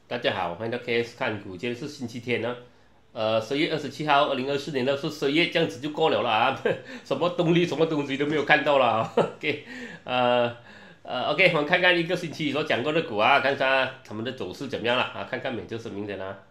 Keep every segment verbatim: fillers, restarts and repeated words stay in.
大家好，欢迎到 K S 看股，今天是星期天呢，呃，十月二十七号，二零二四年的是十月，这样子就过了了啊，什么动力、什么东西都没有看到了啊。OK，呃呃，OK，我们看看一个星期所讲过的股啊，看一下他们的走势怎么样了啊，看看美就是明天啊。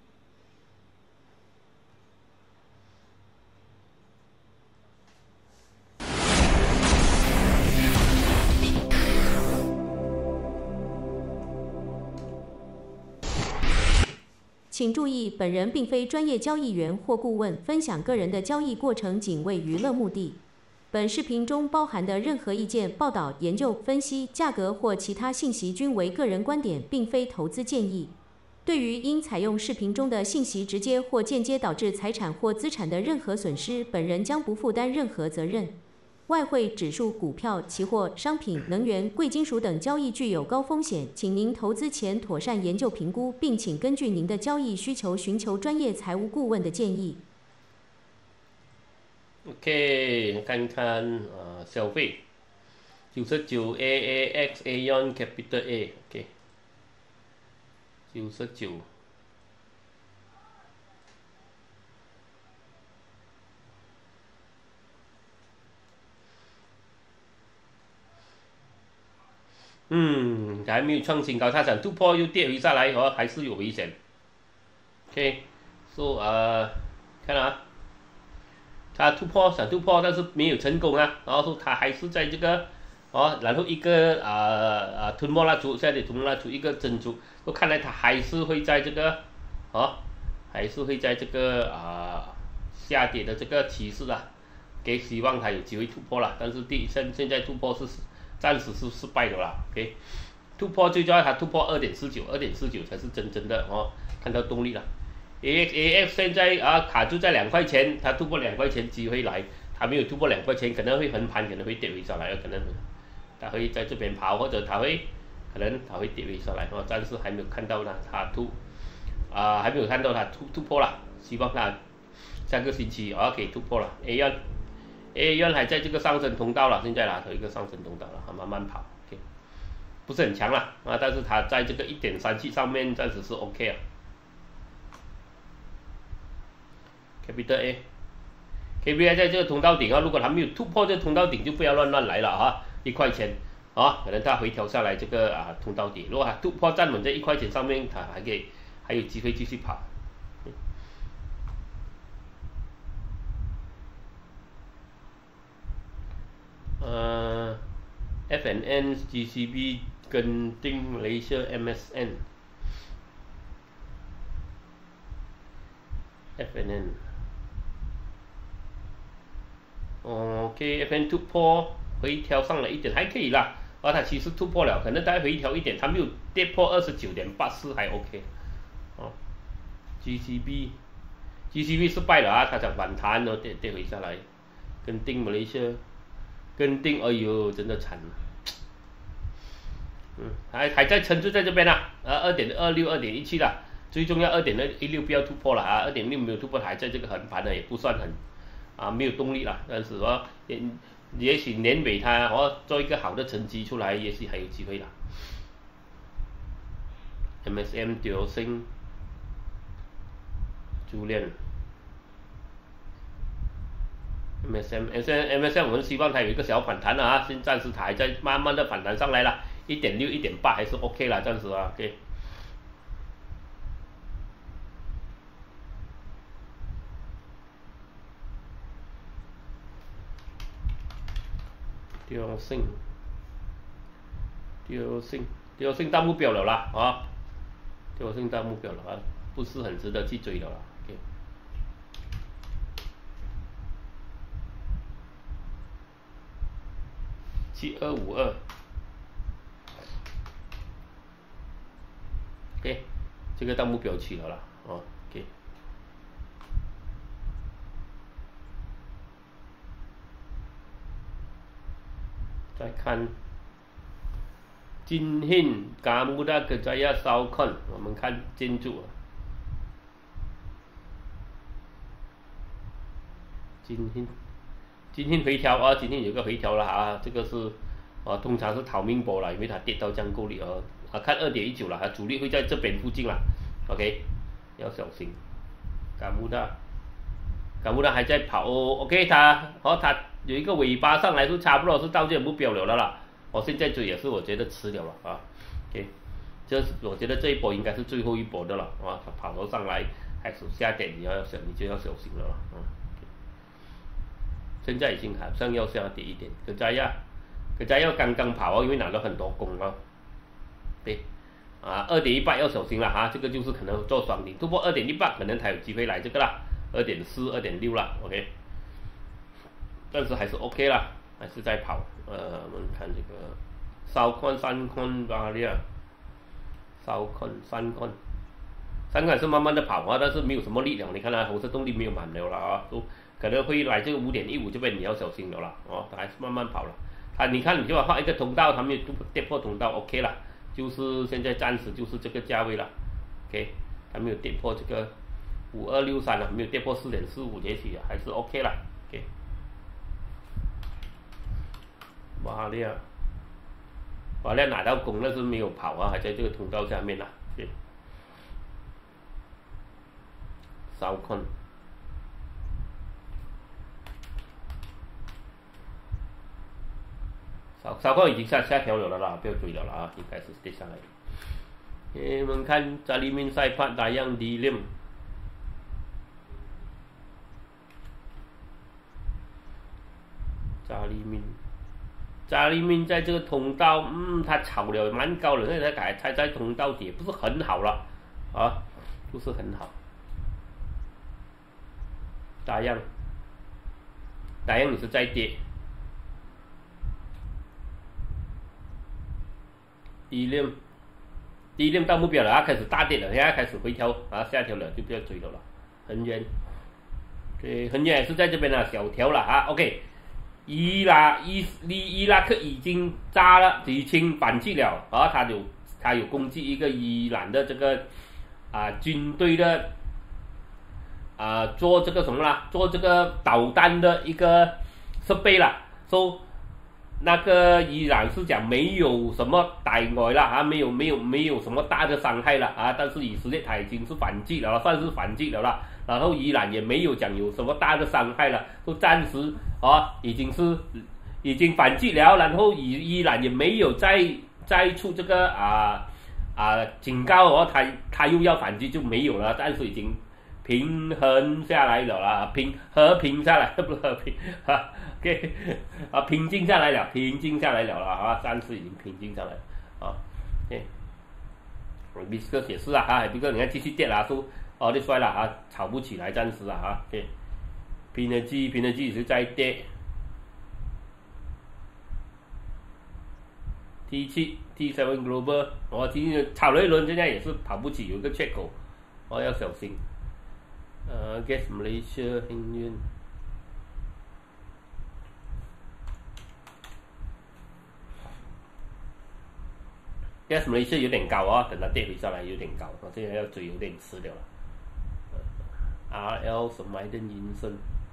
请注意，本人并非专业交易员或顾问，分享个人的交易过程仅为娱乐目的。本视频中包含的任何意见、报道、研究、分析、价格或其他信息均为个人观点，并非投资建议。对于因采用视频中的信息直接或间接导致财产或资产的任何损失，本人将不负担任何责任。外汇、指数、股票、期货、商品、能源、贵金属等交易具有高风险，请您投资前妥善研究评估，并请根据您的交易需求寻求专业财务顾问的建议。 OK，看看呃消费，九十九 A A X Aeon Capital A，OK，九十九。嗯，还没有创新高，它想突破又跌回下来，哦，还是有危险。OK，so 呃，看啊，它突破想突破，但是没有成功啊，然后说它还是在这个哦，然后一个啊啊吞没蜡烛，下跌吞没蜡烛一个珍珠，我看来它还是会在这个哦，还是会在这个啊下跌的这个趋势啊，给希望它有机会突破了，但是第现现在突破是暂时是失败的啦。OK，突破最重要它突破二点四九，二点四九才是真正的哦，看到动力了。A X A F 现在啊卡住在两块钱，它突破两块钱机会来，它没有突破两块钱，可能会横盘，可能会跌回下来，有可能它会在这边跑，或者它会可能它会跌回下来，哦，暂时还没有看到它它突啊、呃、还没有看到它突突破了，希望它下个星期啊可以突破了。A 幺 A 幺还在这个上升通道了，现在啦有一个上升通道了，它慢慢跑 ，OK， 不是很强了啊，但是它在这个一点三七上面暂时是 OK 啊。Capital A，K P I 在这个通道顶啊，如果它没有突破这个通道顶，就不要乱乱来了啊！一块钱啊，可能它回调下来这个啊通道底，如果它突破站稳在一块钱上面，它还可以还有机会继续跑。呃 ，F N N G C B 跟定 Malaysia M S N。F N N， 哦 ，OK，F N 突破回调上了一点，还可以啦。啊，它其实突破了，可能再回调一点，它没有跌破二十九点八四，还 OK。哦，G C B，G C B 失败了啊，它想反弹，然后跌跌回下来，跟定 Malaysia， 跟定，哎呦，真的惨了。嗯，还还在撑住在这边啦，呃，二点二六、二点一七啦，最重要二点一六不要突破了啊，二点六没有突破，还在这个横盘呢，也不算很啊没有动力了，但是说也也许年尾它哦做一个好的成绩出来，也许还有机会啦。M S M 丢星，朱链。M S M M S M M S M 我们希望它有一个小反弹啊，现暂时它还在慢慢的反弹上来了，一点六、一点八还是 OK 了，暂时啊 OK。丢星，丢星，丢星到目标了啦啊，丢星到目标了啊，不是很值得去追的啦 OK。七二五二 ，OK， 这个到目标区了啦，哦 ，OK。再看金信 Gamuda Kerjaya Southern， 我们看建筑啊，金信。今天回调啊，今天有个回调了啊，这个是啊，通常是逃命波了，因为它跌到这样够力啊啊，看二点一九了，啊，主力会在这边附近了 ，OK， 要小心。卡穆达，卡穆达还在跑哦 ，OK， 它哦它有一个尾巴上来，就差不多是到这目标了了啦。我、哦、现在追也是我觉得迟了了啊 ，OK， 这我觉得这一波应该是最后一波的了啊，它跑到上来开始下跌，你要小你就要小心了了，嗯。现在已经好像要下跌一点，可再要，可再要刚刚跑哦，因为拿了很多功哦。对，啊，二点一八要小心了哈，这个就是可能做双顶突破二点一八，可能才有机会来这个啦，二点四、二点六啦 ，OK。但是还是 OK 啦，还是在跑。呃，我们看这个烧矿、三矿巴利亚，烧矿、三矿，三矿是慢慢的跑啊，但是没有什么力量，你看它红色动力没有满了了啊，都。可能会来这个五点一五这边，你要小心了啦，哦，它还是慢慢跑了。它你看，你就画一个通道，它没有跌破通道 ，OK 了，就是现在暂时就是这个价位了 ，OK， 它没有跌破这个五二六三了，没有跌破四点四五也许还是 OK 了 ，OK。瓦利亚，瓦利亚拿到功，但是没有跑啊，还在这个通道下面啦 ，OK。烧控。烧烧矿已经下下调了啦，不要追了啦啊，应该是跌下来。诶，我们看扎里面赛帕打样低量，扎里面，扎里面在这个通道，嗯，它炒了蛮高了，现在改才在通道底，不是很好了啊，不是很好。打样，打样你是在跌。低量，低量到目标了啊，开始大跌了，现在开始回调啊，下调了就不要追了了，很远，对，很远是在这边了，小调了啊 ，OK， 伊拉伊伊伊拉克已经炸了，已经反击了，啊，他有他有攻击一个伊朗的这个啊军队的啊做这个什么啦，做这个导弹的一个设备啦，说。那个伊朗是讲没有什么歹外了啊，没有没有没有什么大的伤害了啊，但是以色列他已经是反击了，算是反击了啦。然后伊朗也没有讲有什么大的伤害了，就暂时啊已经是已经反击了，然后伊伊朗也没有再再出这个啊啊警告哦，他他又要反击就没有了，暂时已经平衡下来了啦，平和平下来，不是和平哈。OK， 啊，平静下来了，平静下来了了啊，暂时已经平静下来了啊。OK， 比斯克也是啊，啊，比斯克你看继续跌啦，说哦，你衰了啊，炒不起来，暂时啊啊。OK， 平的基，平的基也是在跌。T 七 T 七 Global， 哦，今天炒了一轮，现在也是跑不起，有个缺口，哦，要小心。呃 ，Gas Malaysia 幸运。Gas Malaysia 有点高啊，等它跌回下来有点高，我现在要追有点迟了。R L 什么的银生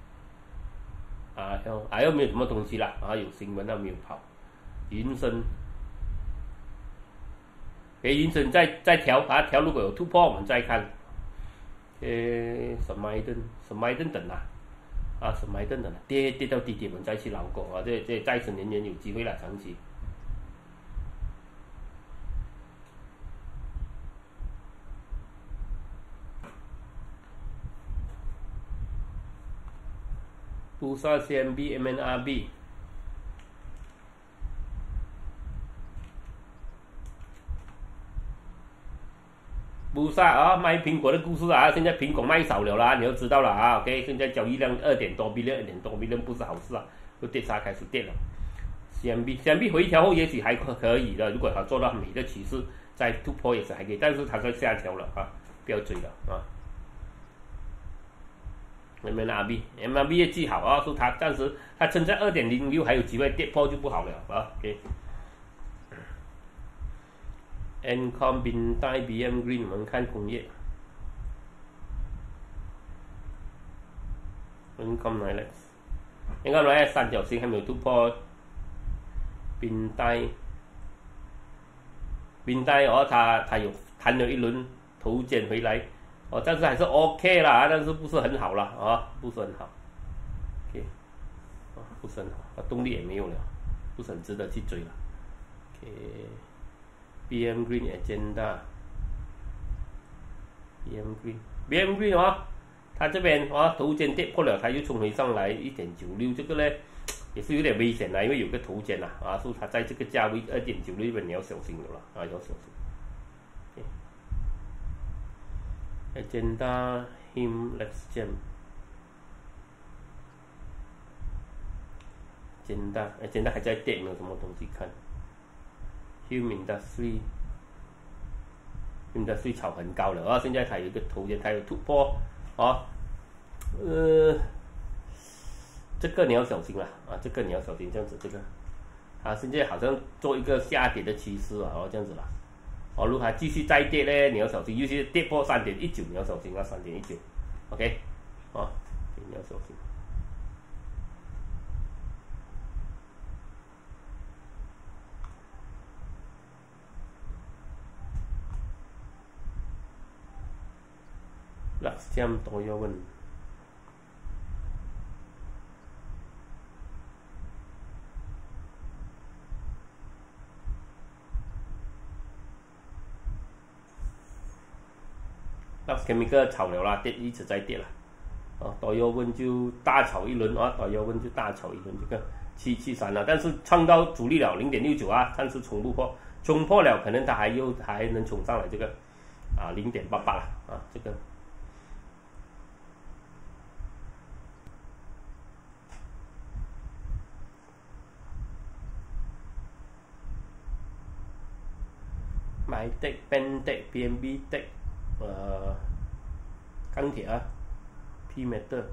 ，R L R L 没有什么东西啦，啊有新闻但没有跑。银生，给银生再再调啊调，如果有突破我们再看。诶，什么登什么登等啊，啊什么登等啊，跌跌到低点我们再去捞过啊，这这再次年年有机会了，长期。布萨 C M B M N R B， 布萨啊，卖苹果的故事啊，现在苹果卖少了啦，你要知道了啊 ，OK， 现在交易量二点多 billion， 二点多 billion 不是好事啊，就跌差开始跌了。C M B C M B 回调后也许还可以的，如果它做到美的趋势，再突破也是还可以，但是它在下调了啊，不要追了啊。M N R B，M N R B 也记好啊，说它暂时它撑在二点零六还有机会跌破就不好了啊。OK。Encom bin带 B M Green， 我们看工业。Encom 来了 ，Encom 来了三角形还没有突破，bin带明代哦，它它有弹了一轮头肩回来，哦，但是还是 OK 啦，但是不是很好啦，啊，不是很好 ，OK， 啊，不是很好，啊，动力也没有了，不是很值得去追了 ，OK，B M Green Agenda，B M Green，B M Green 哦，它这边哦头肩跌破了，它又冲回上来一点九六，这个呢也是有点危险啦，因为有个头肩啦，啊，所以它在这个价位二点九六这边你要小心的了，啊，要小心。Agenda him let's jam agenda agenda 还在跌，没有什么东西看。Him industry industry 炒很高了啊，现在它有一个头肩，它有突破啊，呃，这个你要小心啦啊，这个你要小心，这样子这个啊，现在好像做一个下跌的趋势啊，哦这样子啦。哦，如果它继续再跌呢，你要小心，尤其是跌破三点一九，你要小心啊，三点一九 ，OK， 哦，你要小心。Last jam 多要问。Lux Chemical 炒了啦，跌一直在跌了，啊，多要问就大炒一轮啊，多要问就大炒一轮，这个七七三了，但是创高阻力了零点六九啊，暂时冲不破，冲破了可能它还又还能冲上来这个啊零点八八了啊，这个。买 Tech、Ben Tech、P M B Tech。呃，钢铁啊 ，P Metal，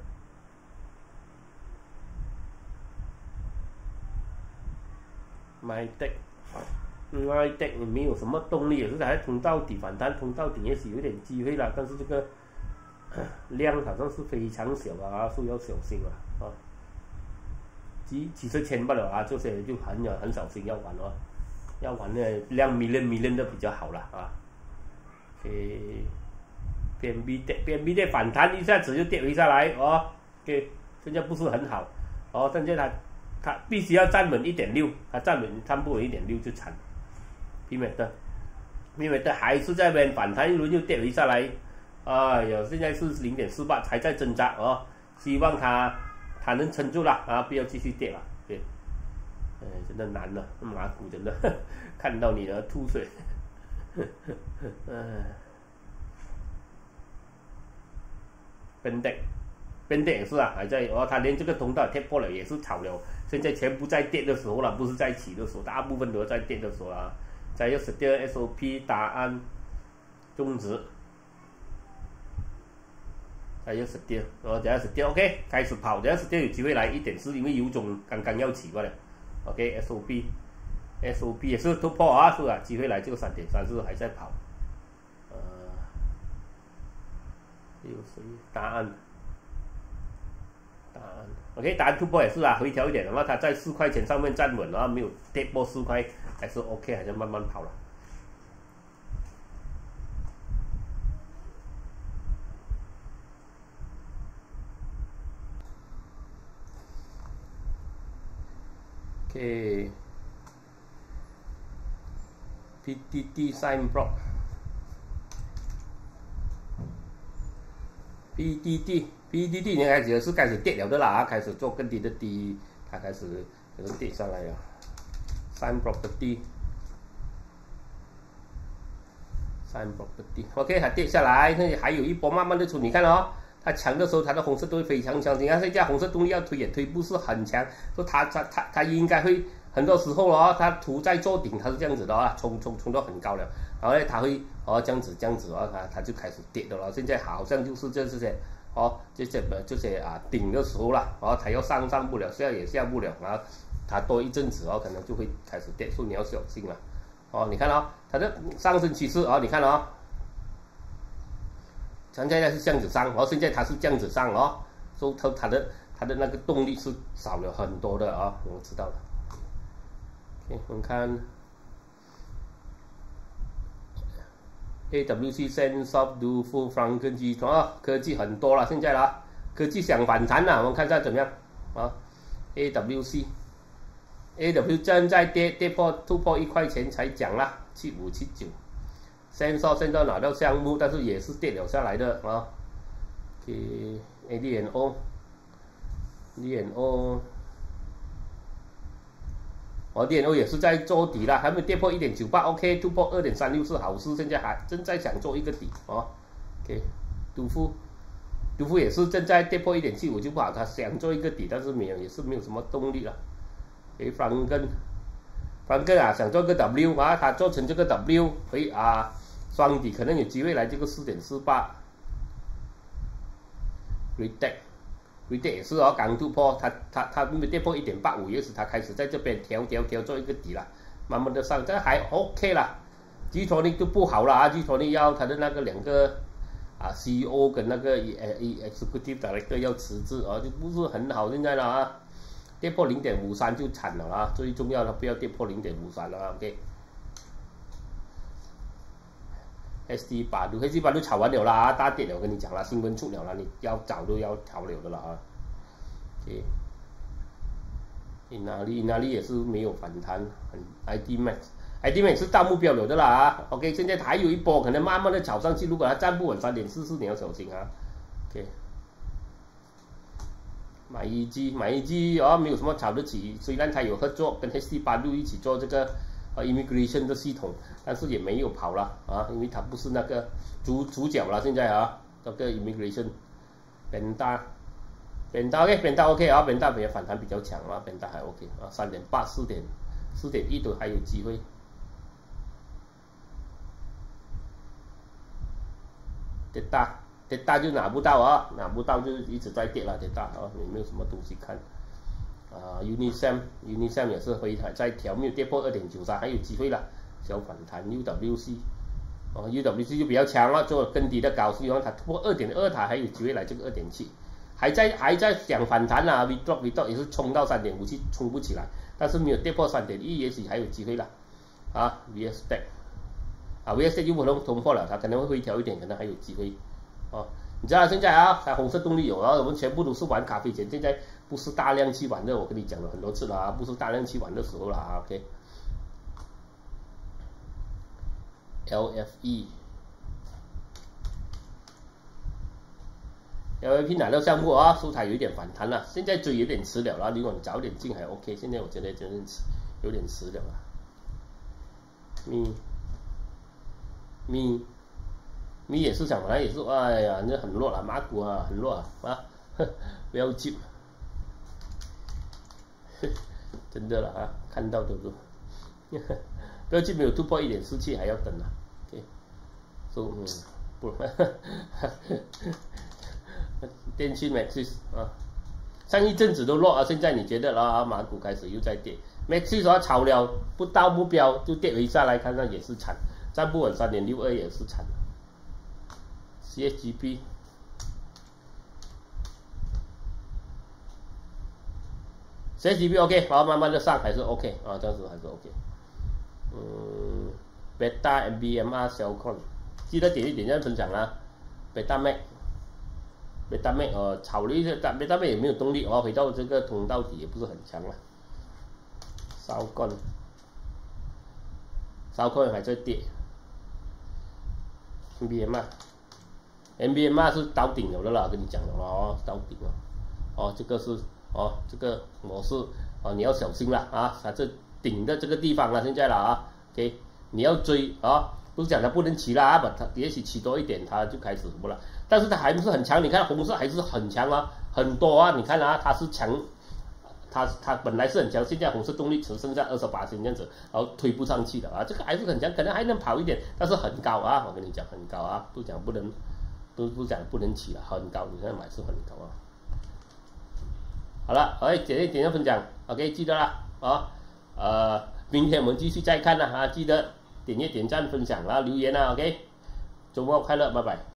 买 Tech， 买 Tech 也没有什么动力，也是还通到底反弹，通到底也是有点机会啦，但是这个量好像是非常小啊，所以要小心啊啊，几几十千不了啊，这些就很有很小心要玩哦，要玩呢量 million million 的比较好了啊。OK， P M B 跌 ，P M B 跌反弹一下子就跌回下来哦。OK， 现在不是很好哦，现在它它必须要站稳一点六，它站稳站不稳一点六就惨。P M B 的 ，P M B 还是在边反弹一轮又跌回下来，哎呀，现在是零点四八还在挣扎哦，希望它它能撑住了啊，不要继续跌了。对，哎，真的难了，马股真的看到你的吐水。嗯 ，Ben Tech，Ben Tech 也是啊，还在哦，它连这个通道跌破了，也是炒了。现在全部在跌的时候了，不是在起的时候，大部分都在跌的时候啊。再有十二 S O P 答案终止，再有十二，哦，再有十二 ，OK， 开始跑，再有十二有机会来一点四，因为油种刚刚要起过来 ，OK，S O P。S O P 也是突破啊，是吧？机会来就三点三四还在跑，呃，有谁答案？答案 ，OK， 答案突破也是啊，回调一点的话，它在四块钱上面站稳了，没有跌破四块，还是 OK， 还是慢慢跑了。OK。P T T Sign Block P T T P T T 你开始是开始跌了的啦，开始做更低的低，它开始可能跌下来了。Sign Property Sign Property OK 它跌下来，那里还有一波慢慢的出，你看哦，它强的时候它的红色都会非常强，你看现在红色动力要推也推不是很强，说它它它它应该会。很多时候哦，它图在做顶，它是这样子的啊，冲冲冲到很高了，然后呢，它会哦这样子这样子啊，它它就开始跌的了。现在好像就是这这些哦，这些这些啊顶的时候了，哦，它要上上不了，下也下不了，然后它多一阵子哦，可能就会开始跌，所以你要小心了。哦，你看哦，它的上升趋势哦，你看哦，现在是这样子上，哦，现在它是这样子上哦，所以它它的它的那个动力是少了很多的啊，我知道了。我们看 A W C Sensoft Dufu Franken 集团啊，科技很多了，现在啦，科技想反弹了，我们看一下怎么样啊 ？A W C，A W 正在跌，跌破突破一块钱才讲啦，七五七九。Sensoft 现在拿到项目，但是也是跌了下来的啊。给 A D N O，D N O。哦 ，D N O 也是在做底啦，还没跌破一点九八 ，OK， 突破二点三六是好事，现在还正在想做一个底哦。OK， 杜夫，杜夫也是正在跌破一点七五就不好，他想做一个底，但是没有，也是没有什么动力了。诶，方根，方根啊，想做个 W 啊，他做成这个 W， 诶啊，双底可能有机会来这个四点四八。Retake。Retake 也是哦，刚突破，它它它没跌破一点八五，也是它开始在这边调调调做一个底了，慢慢的上，这还 OK 啦。G T R O N I C 就不好了啊 ，G T R O N I C 要它的那个两个啊 C E O 跟那个呃 Executive Director 要辞职啊，就不是很好现在了啊，跌破零点五三就惨了啊，最重要的不要跌破零点五三了啊 ，OK。S D 八六 ，S D 八六炒完了啦，大跌了，我跟你讲了，新闻出了啦，你要早都要逃了的了啊。OK， 哪里哪里也是没有反弹，很 I D Max，I D Max 是到目标了的啦啊。OK， 现在还有一波，可能慢慢的炒上去，如果它站不稳三点四四，你要小心啊。OK， 买一 G 买一 G 哦，没有什么炒得起，虽然它有合作跟 S D 八六一起做这个。呃 ，immigration 的系统，但是也没有跑了啊，因为它不是那个主主角了，现在啊，这个 immigration， 本大，本大 OK， 本大 OK 啊，本大比反弹比较强啊，本大还 OK 啊，三点八、四点、四点一都还有机会。跌大，跌大就拿不到啊，拿不到就一直在跌了，跌大啊，也没有什么东西看。啊 ，Unisem Unisem 也是回还在调，没有跌破二点九三，还有机会了，小反弹。U W C， 哦 ，U W C 就比较强了，做跟底的高，希望它突破二点二，它还有机会来这个二点七，还在还在想反弹啦 ，V drop V drop 也是冲到三点五七，冲不起来，但是没有跌破三点一，也许还有机会了。啊 ，V S Tech， 啊 ，V S Tech 又不能突破了，它可能会回调一点，可能还有机会。哦，你知道现在啊，它红色动力有啊，我们全部都是玩咖啡钱，现在不是大量去玩的，我跟你讲了很多次了啊，不是大量去玩的时候了啊 ，OK。L F E，L F E 拿到项目啊，收台有一点反弹了，现在追有点迟了啦，如果你早点进还 OK， 现在我觉得真的迟，有点迟了啦。咪咪。米也是涨，本来也是，哎呀，那很弱了，马股啊很弱啊，啊，不要急，真的了啊，看到都是，不要急，没有突破一点四七还要等啊 ，OK， so, 嗯，不，电信 Maxis 啊，上一阵子都弱啊，现在你觉得了啊，马股开始又在跌 ，Maxis 啊炒了不到目标就跌回下来，看看也是惨，站不稳三点六二也是惨。C S G P，C S G P OK， 好，慢慢的上还是 OK 啊，这样子还是 OK。嗯 ，Beta M B M R 小控，记得点一点赞分享啦。Beta Mac，Beta Mac 呃炒了一下，但 Beta Mac 也没有动力哦，回到这个通道底也不是很强了。烧控，烧控还在跌。M B M R。M B M R 是到顶了的啦，跟你讲了哦，到顶了，哦，这个是哦，这个模式哦，你要小心了啊，它这顶的这个地方了，现在了啊 ，OK， 你要追啊，不是讲它不能起了啊，把它也许起多一点，它就开始什么了，但是它还不是很强，你看红色还是很强啊，很多啊，你看啊，它是强，它它本来是很强，现在红色动力只剩下二十八线这样子，然后推不上去的啊，这个还是很强，可能还能跑一点，但是很高啊，我跟你讲很高啊，不讲不能。都不讲不能起了，很高，你看买是很高啊。好了，哎，点点点分享 ，OK， 记得啦，啊，呃，明天我们继续再看啦，啊，记得点阅、点赞、分享，然后留言啦 ，OK， 周末快乐，拜拜。